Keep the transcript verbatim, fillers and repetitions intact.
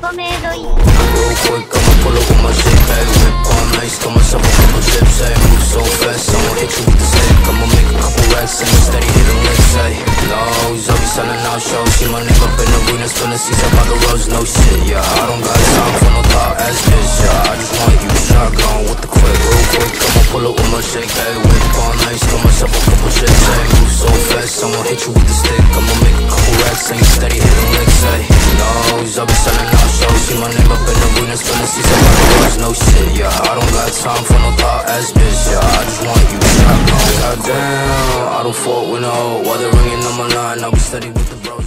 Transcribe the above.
トメイドイン Real quick, I'ma pull up with my shit, bag whip on nice, got myself a couple chips, ay. Move so fast, I'ma hit you with the stick. I'ma make a couple racks and steady hit them licks, ay. Lows, I'll be selling out shows. See my name up in the arena, spilling seats up by the roads, no shit, yeah. I don't got time for no thought ass bitch, yeah. I just want you shotgun with the quick. Real quick, I'ma pull up with my shit, bag whip on nice, got myself a couple chips, ay. Move so fast, I'ma hit you with the stick. I'ma make a couple racks and steady hit them licks, ay. Lows, I'll be selling out shows. See my name up in the arena, spilling seats up by the roads, no shit, yeah. I don't got time for no thought ass bitch, yeah. I just want you shotgun. Goddamn, I don't fuck with no. While they're ringing on my line, I'll be steady with the bros.